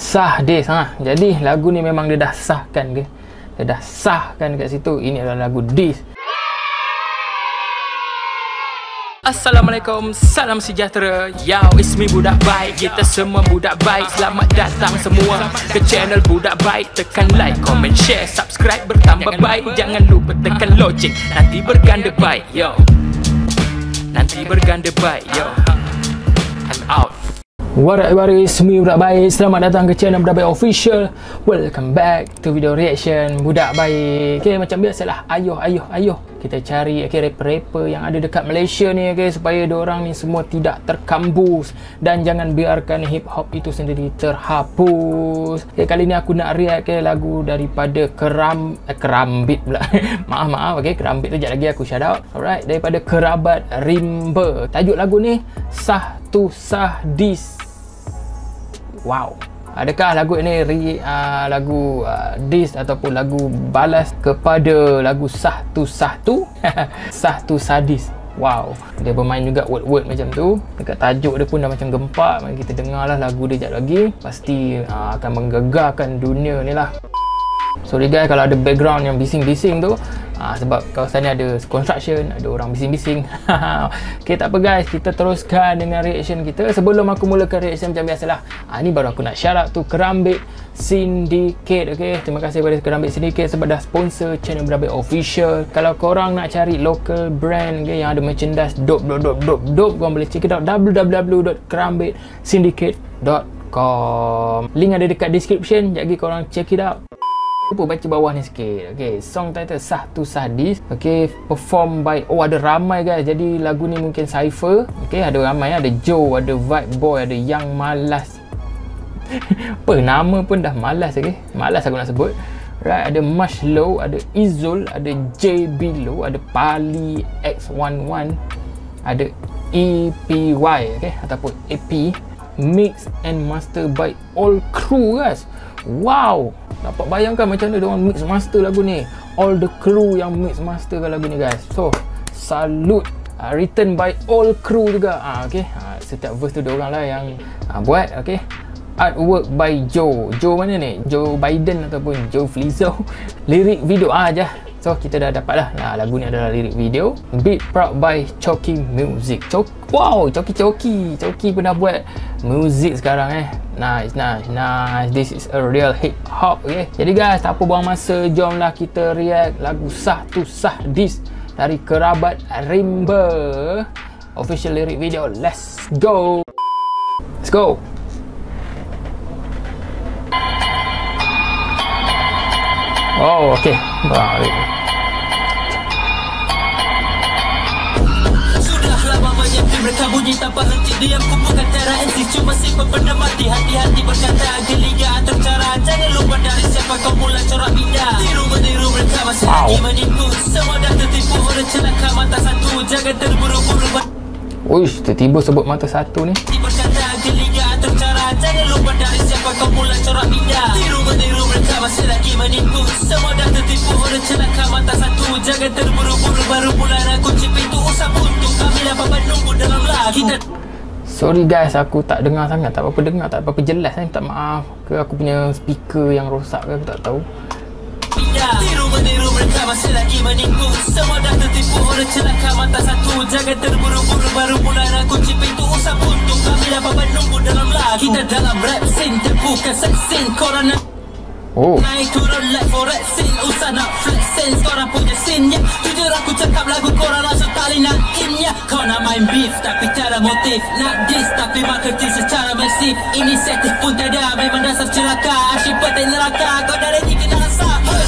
sah dis. Jadi lagu ni memang dia dah sahkan ke? Dia dah sahkan kat situ. Ini adalah lagu dis. Assalamualaikum, salam sejahtera. Yo, it's me budak baik. Kita semua budak baik. Selamat datang semua ke channel budak baik. Tekan like, comment, share, subscribe bertambah baik. Jangan lupa tekan loceng, nanti berganda baik. Yo, nanti berganda baik. Yo, I'm out. What up everybody, it's me budak baik. Selamat datang ke channel budak baik official. Welcome back to video reaction budak baik. Okay, macam biasalah, ayuh kita cari rapper-rapper yang ada dekat Malaysia ni, okay, supaya diorang ni semua tidak terkambus dan jangan biarkan hip hop itu sendiri terhapus. Okay, kali ni aku nak react lagu daripada Kerambit pula. maaf, okay, Kerambit tu sekejap lagi aku shout out. Alright, daripada Kerabat Rimba. Tajuk lagu ni Sah Tu Sah Dis. Wow, adakah lagu ini lagu diss ataupun lagu balas kepada lagu Sah Tu Sah Tu? Sah Tu Sadis. Wow, dia bermain juga word-word macam tu. Dekat tajuk dia pun dah macam gempak. Mari kita dengarlah lagu dia sekejap lagi. Pasti akan menggegarkan dunia ni lah. Sorry guys kalau ada background yang bising-bising tu, sebab kawasan ni ada construction, ada orang bising-bising. Okay, tak apa guys, kita teruskan dengan reaction kita. Sebelum aku mulakan reaction macam biasalah, ni baru aku nak shout out tu Kerambit Syndicate. Okay, terima kasih kepada Kerambit Syndicate sebab dah sponsor channel Budak Baik Official. Kalau korang nak cari local brand, okay, yang ada merchandise dope, korang boleh check it out www.kerambitsyndicate.com. Link ada dekat description, jadi korang check it out. Lupa baca bawah ni sikit. Okay, song title Sah Tu Sah Dis. Okay, perform by, ada ramai guys. Jadi lagu ni mungkin cypher. Okay, ada ramai, ada Joe, ada Vibe Boy, ada Yang Malas. Apa, nama pun dah malas. Okay, malas aku nak sebut. Right, ada Mush Low, ada Izul, ada JB Low, ada Pali X11, ada EPY, okay, ataupun AP. Mix and master by all crew guys. Wow, dapat bayangkan macam mana diorang mix master lagu ni. All the crew yang mix master lagu ni guys. So, salute. Written by all crew juga. Okay, setiap verse tu diorang lah yang buat. Okay, artwork by Joe. Joe mana ni? Joe Biden ataupun Joe Flizzo. Lirik video aja. So kita dah dapat lah. Lagu ni adalah lirik video. Beat proud by Choki Music. Wow, Choki pun dah buat music sekarang Nice. This is a real hip hop. Okay, jadi guys, tak apa buang masa, jomlah kita react lagu Sah Tu Sah Dis dari Kerabat Rimba official lirik video. Let's go. Oh, okay. Baik. Sudahlah mamanya mereka bunyi tanpa henti. Diam kumpulkan cara MC cuma simpan pada mati. Hati-hati berkata geliga atur cara. Jangan lupa dari siapa kau mula corak pindah. Tiru-meniru mereka masih lagi menipu. Semua dah tertipu oleh celaka mata satu. Jangan terburu-buru. Uish, tiba-tiba sebut mata satu ni. Berkata geliga atur cara. Jangan lupa dari siapa kau mula corak pindah. Tiru-meniru mereka masih lagi menipu. Semua dah tertipu oleh celaka mata satu. Jangan terburu-buru, baru bulan aku kunci pintu. Usah buntu, kami dapat menunggu dalam lagu. Sorry guys, aku tak dengar sangat. Tak apa-apa dengar, tak apa-apa jelas. Minta maaf ke aku punya speaker yang rosak ke, aku tak tahu. Tiru-meniru mereka masih lagi menipu. Semua dah tertipu oleh celaka mata satu. Jangan terburu-buru, baru mulai nak kunci pintu. Usah buntu, kami dapat menunggu dalam lagu. Kita dalam rap scene, terbuka sex scene. Korang nak naik turun like forex scene. Usah nak flex sense, korang punya scene ya. Jujur aku cakap lagu korang langsung tali nak in ya. Kau nak main beef tapi cara motif. Nak diss tapi marketing secara masif. Inisiatif pun tiada, memang dasar celaka. Asyik petik neraka, kau dari ni kena rasa.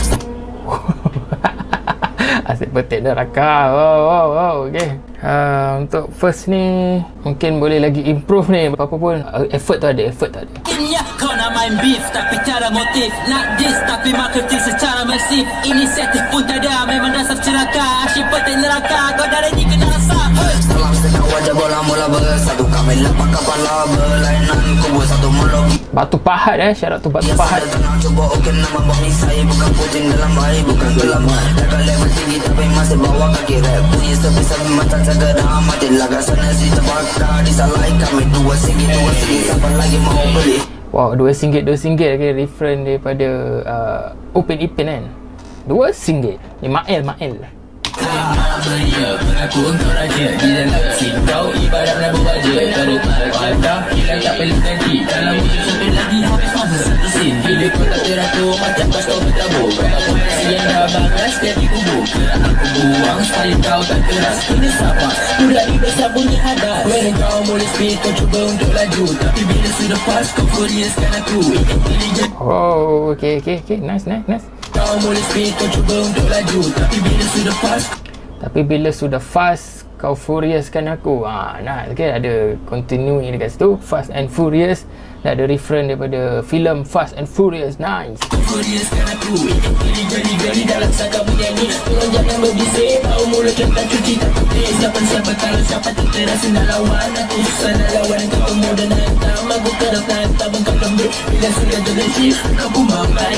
Asyik petik neraka. Wow, okay. Untuk first ni mungkin boleh lagi improve ni. Apa pun effort tu ada. Kau nak main beef tapi cara motif. Nak diss tapi marketing secara masif. Inisiatif pun tiada, memang dasar celaka. Asyik petik neraka, kau dari ni kena rasa. Salam sedang wajah bola mula bersatu. Kami lepak kepala berlainan. Kubur satu mulut. Batu Pahat syarat tu Batu Pahat. Cuba okey nama bang ni saya. Bukan puting dalam air, bukan gelam. Jaga level tinggi tapi masih bawa kaki rap. Bunyi sepi-sepi macam segera mati. Laga sana si terbakar. Disalai kami dua segi. Siapa lagi mau beli? Wow, RM2 okay, reference daripada Open Ipin kan. RM2. Ni Mael. Mengaku engkau raja di dalam scene. Kau ibarat Prabu Baja. Kalau patah hilang tak perlu ganti. Kalau muncul sampai lagi habis masa satu scene. Bila kau tak teratur macam pas kau bertabur. Aku masih yang dah bagas dia di kubur. Aku buang supaya kau tak keras. Kena sabar, budak ni besar bunyi hadas. When kau boleh speed kau cuba untuk laju. Tapi bila sudah pas kau furiouskan aku. Intelligent. Oh, okay. Nice. Kau boleh speed kau cuba untuk laju. Tapi bila sudah fast kau furiouskan aku. Nah, okay, ada continue ni dekat situ. Fast and Furious. Dah ada reference daripada filem Fast and Furious. Nice. Furiouskan aku. Jadi dalam sangka menyanyi. Tolong jangan berbisik. Tahu mulut tak cuci tak putih. Siapa kalau siapa terasa nak lawan. Aku susah nak lawan. Kau temu dan hantam. Aku kerap hantam. Engkau lembut. Bila sudah jadi shift kau pun mampai.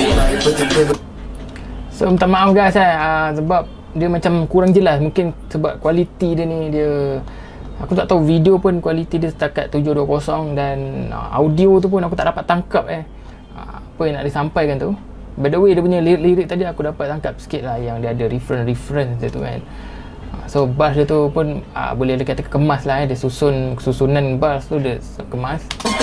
So minta maaf guys sebab dia macam kurang jelas. Mungkin sebab kualiti dia ni, dia aku tak tahu, video pun kualiti dia setakat 720 dan audio tu pun aku tak dapat tangkap apa yang nak disampaikan tu. By the way, dia punya lirik tadi aku dapat tangkap sikit lah, yang dia ada reference dia tu kan. So bass dia tu pun boleh dikata kemas lah dia susunan bass tu dia kemas.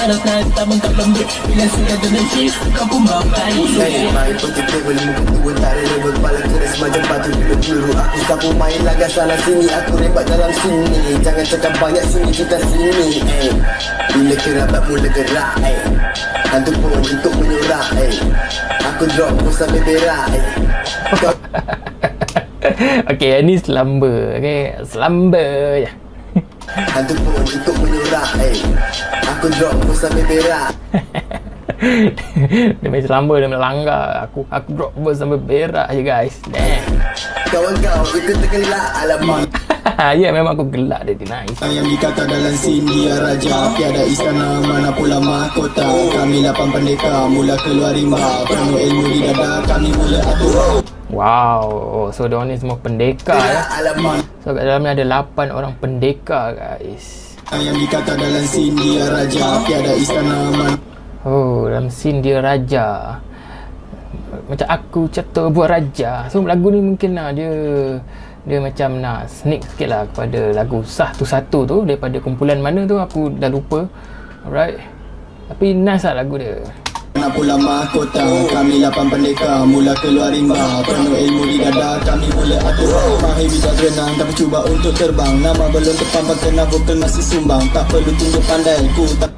Aku sapu main laga sana sini, aku rembat dalam sini. Jangan cakap banyak sini kita sini. Bila kerabat mula gerak, hantu pun untuk menyurak. Aku drop pun sampai berak. Okay, ini selamba. Okay, selamba je. Hantu pun untuk menyurak. Aku drop pun sampai berak. Dia main selamba, dia melanggar. Aku drop pun sampai berak je guys. Damn. Kawan kau ikut tergelak, alamak. Ya, memang aku gelak dia. Nice. Yang dikata dalam scene dia raja. Tiada istana mana pula mahkota. Kami 8 pendekar mula keluar rimba. Penuh ilmu di dada kami mula atur. Wow, so diorang ni semua pendekar ya. So kat dalamnya ada 8 orang pendekar guys. Yang dikata dalam scene dia raja. Tiada istana mana. Oh, dalam scene dia raja. Macam aku catur buat raja. So lagu ni mungkin lah dia macam nak sneak sikit lah kepada lagu Satu-Satu tu. Daripada kumpulan mana tu aku dah lupa. Alright, tapi nice lah lagu dia. Mana pula mahkota. Kami 8 pendekar mula keluar rimba. Penuh ilmu di dada kami mula atur. Mahir bijak berenang tapi cuba untuk terbang. Nama belum terpampang kena vokal masih sumbang. Tak perlu tunggu pandai ku tak.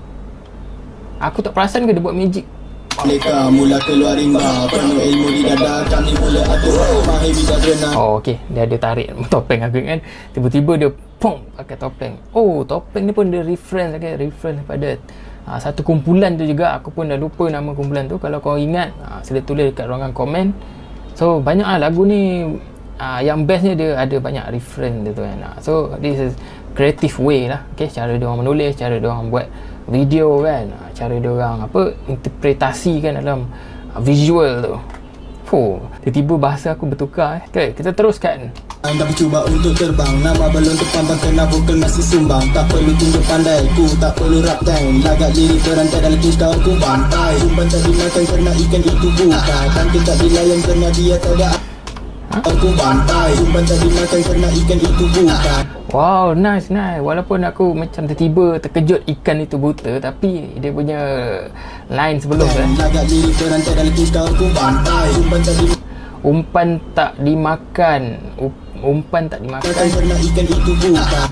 Aku tak perasan ke dia buat magic. Pendekar mula keluar rimba. Penuh ilmu di dada kami mula atur. Mahir bijak berenang. Oh okey, dia ada tarik topeng aku kan. Tiba-tiba dia pong pakai topeng. Oh, topeng ni pun dia reference pada satu kumpulan tu juga. Aku pun dah lupa nama kumpulan tu. Kalau kau ingat, sila tulis dekat ruangan komen. So banyak lagu ni yang bestnya dia ada banyak reference dia tu kan. So this is creative way lah. Okay, cara dia orang menulis, cara dia orang buat video kan, cara dia orang interpretasi kan dalam visual tu. Tiba-tiba bahasa aku bertukar. Okay, kita teruskan. Tapi cuba untuk terbang. Nama belum terpampang kena vokal masih sumbang. Tak perlu tunjuk pandai, ku tak perlu rap time. Lagak lirik berantai dalam kiss kau ku bantai. Umpan tak dimakan kerana ikan itu bukan. Kantin tak dilayan kerana dia tak ada. Aku bantai. Umpan tak dimakan kerana ikan itu bukan. Wow, nice. Walaupun aku macam tiba-tiba terkejut ikan itu buta, tapi dia punya line sebelum kan. Lagak lirik berantai dalam kiss kau ku bantai. Umpan tak dimakan. Umpan tak dimakan kerana ikan itu buta.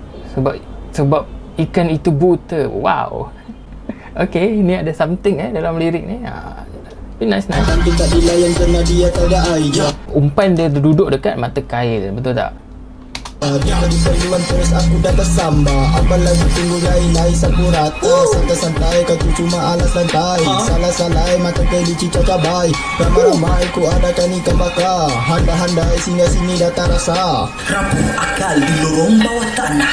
Sebab ikan itu buta. Wow. Okay, ni ada something dalam lirik ni. Nice. Kantin tak dilayan kerana dia tak ada air. Umpan dia duduk dekat mata kail, betul tak? Dia bagi perluan terus aku dah tersamba. Apalagi tunggu lain-lain sapu rata. Santai-santai kau tu cuma alas lantai. Salah-salai mata kelinci cacabai. Ramai-ramai ku adakan ikan bakar. Handai-handai singgah sini datang rasa. Rapuh akal di lorong bawah tanah.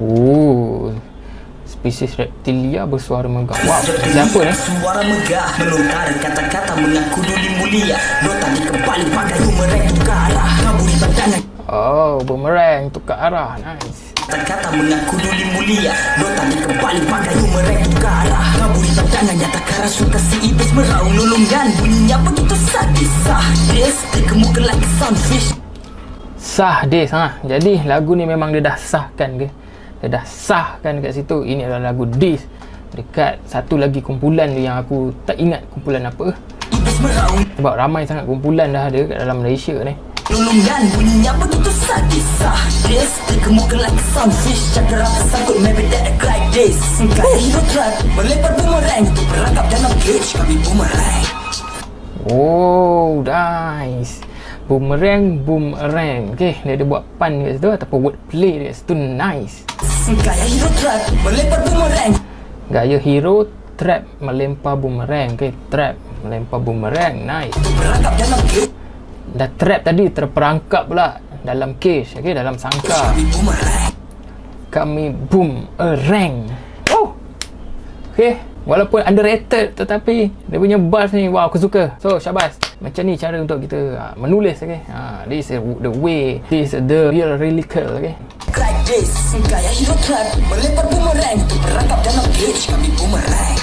Spesies reptilia bersuara megah. Wow, siapa ni? Suara megah melontar kata-kata mengaku duli mulia. Nota di kepala pagar ku merek tukar. Kabur di badangan. Oh, boomerang tukar arah. Nice. Kata mengaku duli mulia, nota ni kembali pakai boomerang tukar arah. Ngaburi tangannya tak kerasukan si iblis meraung lulungan. Bunyinya begitu sadis. Sadis, dikemuka like sunfish. Sah Des. Jadi lagu ni memang dia dah sahkan ke? Dia dah sahkan kat situ. Ini adalah lagu Des. Dekat satu lagi kumpulan yang aku tak ingat kumpulan apa. Sebab ramai sangat kumpulan dah ada kat dalam Malaysia ni. Lulungan bunyinya begitu sadis. Sadis, dikemuka like sunfish. Cakera tersangkut maybe that like this. Kayak hero trap melempar boomerang untuk berangkap dalam cage. Kami boomerang. Oh, nice. Boomerang. Okay, dia ada buat pun kat situ ataupun wordplay kat situ. Nice. Kayak hero trap melempar boomerang. Gaya hero trap melempar boomerang. Okay, trap melempar boomerang. Nice. Berangkap dalam cage. Dah trap tadi terperangkap pula dalam cage. Okay, dalam sangkar. Kami boomerang. Oh, okay. Walaupun underrated tetapi dia punya bass ni wow, aku suka. So syabas. Macam ni cara untuk kita menulis. Okay, this is the way, this is the real lyrical. Okay, like this. Kayak hero trap melempar boomerang untuk berangkap dalam cage. Kami boomerang.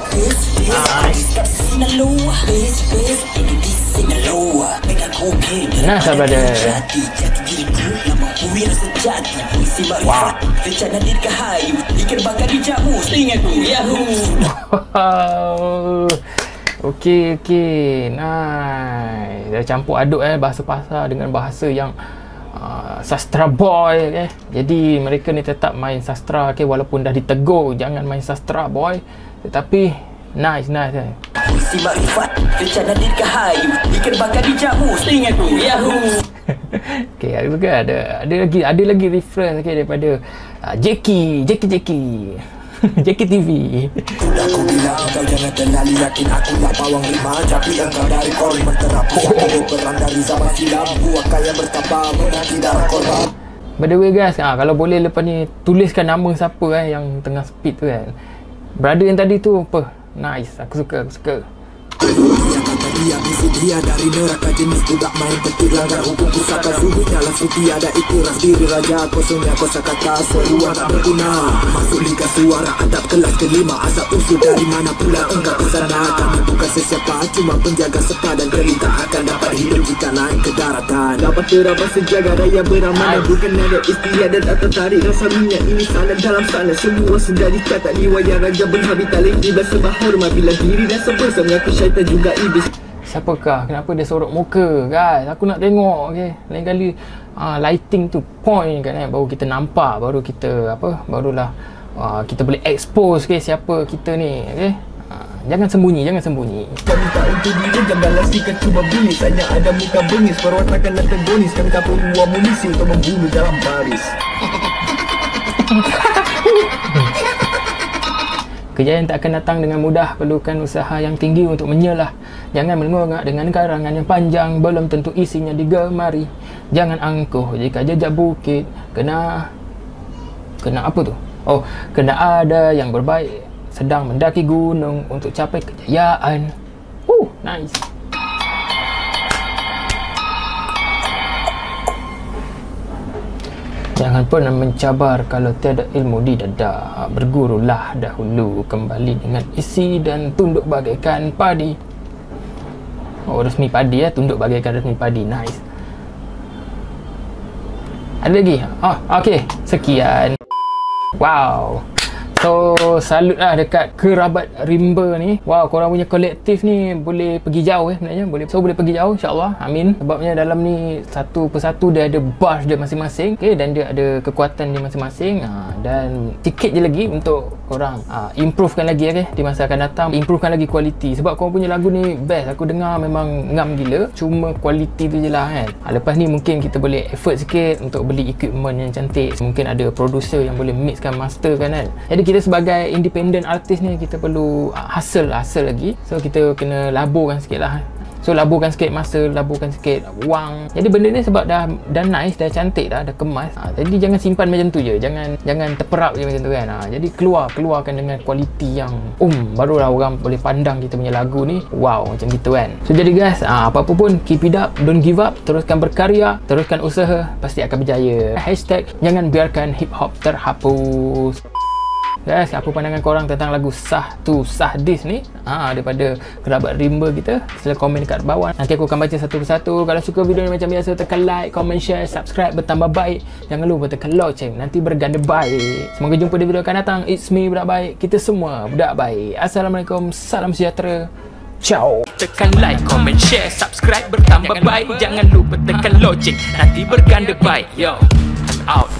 Nah sahabat, wow. Okey, nice. Dia campur aduk bahasa pasar dengan bahasa yang sastra boy. Okay? Jadi mereka ni tetap main sastra. Okay? Walaupun dah ditegur jangan main sastra boy, tetapi nice. Simak rifat, rencana dirgahayu, ikan bakar di jamu, selingan tu, yahoo. Okay, ada lagi reference okay, daripada Jackie Jackie TV. Sudah aku bilang kau jangan terlalu yakin aku lah pawang lima. Tapi engkau dari kori berterapi. Aku berperang dari zaman silam. Buah kaya bertambah menanti darah korban. By the way guys, kalau boleh lepas ni tuliskan nama siapa yang tengah speed tu kan. Brother yang tadi tu apa? Nice, aku suka. Dia kata dia misi dia dari neraka jenis budak main petik langgar hukum pusaka. Sungguhnya lah tiada ikhlas diri raja kosongnya kosakata seruan tak berguna. Masuk lingkar suara adab kelas kelima. Asal usul dari mana pula engkau kesana. Kami bukan sesiapa, cuma penjaga sepa dan derita akan dapat hidup jika naik ke daratan. Dapat terabas sejaga raya beramanah. Bukan ada istilah dan tak tertarik rasa minyak ini salah dalam sana. Semua sudah dicatat di wayang raja berhabis tali. Iblis sebab hormat bila diri dan sebesar mengaku syaitan juga iblis. Siapakah? Kenapa dia sorok muka guys? Aku nak tengok. Okay, lain kali lighting tu point kan baru kita nampak, baru kita barulah kita boleh expose siapa kita ni. Okay, jangan sembunyi. Kami tak untuk diri janganlah sikat cuba bilis. Hanya ada muka bengis perwatakan antagonis. Kami tak perlu amunisi untuk membunuh dalam baris. Kejayaan tak akan datang dengan mudah, perlukan usaha yang tinggi untuk menyelah. Jangan melengok dengan karangan yang panjang, belum tentu isinya digemari. Jangan angkuh jika jejak bukit, kena apa tu? Oh, kena ada yang berbaik sedang mendaki gunung untuk capai kejayaan. Nice. Jangan pernah mencabar kalau tiada ilmu di dada. Bergurulah dahulu, kembali dengan isi dan tunduk bagaikan padi. Oh, resmi padi tunduk bagaikan resmi padi. Nice. Ada lagi? Okey. Sekian. Wow. So, salut lah dekat kerabat rimba ni. Wow, korang punya kolektif ni boleh pergi jauh sebenarnya. Boleh pergi jauh insyaAllah. Amin. Sebabnya dalam ni satu persatu dia ada bass dia masing-masing. Okay, dan dia ada kekuatan dia masing-masing. Dan sikit je lagi untuk korang improvekan lagi di masa akan datang. Improvekan lagi kualiti. Sebab korang punya lagu ni best. Aku dengar memang ngam gila. Cuma kualiti tu je lah kan. Lepas ni mungkin kita boleh effort sikit untuk beli equipment yang cantik. Mungkin ada producer yang boleh mixkan, masterkan kan. Jadi kita sebagai independent artist ni kita perlu hustle lagi. So kita kena laburkan sikit lah. So laburkan sikit masa, laburkan sikit wang. Jadi benda ni sebab dah nice, dah cantik dah kemas. Jadi jangan simpan macam tu je. Jangan terperap je macam tu kan. Jadi keluarkan dengan kualiti yang barulah orang boleh pandang kita punya lagu ni. Wow, macam gitu kan. So jadi guys, apa-apa pun keep it up, don't give up, teruskan berkarya, teruskan usaha, pasti akan berjaya. Hashtag jangan biarkan hip hop terhapus. Guys, apa pandangan korang tentang lagu Sah Tu Sah Dis ni? Daripada kerabat rimba kita, sila komen dekat bawah. Nanti aku akan baca satu persatu. Kalau suka video ni macam biasa, tekan like, comment, share, subscribe, bertambah baik. Jangan lupa tekan loceng, nanti berganda baik. Semoga jumpa di video akan datang. It's me, budak baik. Kita semua budak baik. Assalamualaikum, salam sejahtera. Ciao. Tekan like, comment, share, subscribe, bertambah baik. Jangan lupa tekan loceng, nanti berganda baik. Yo, out.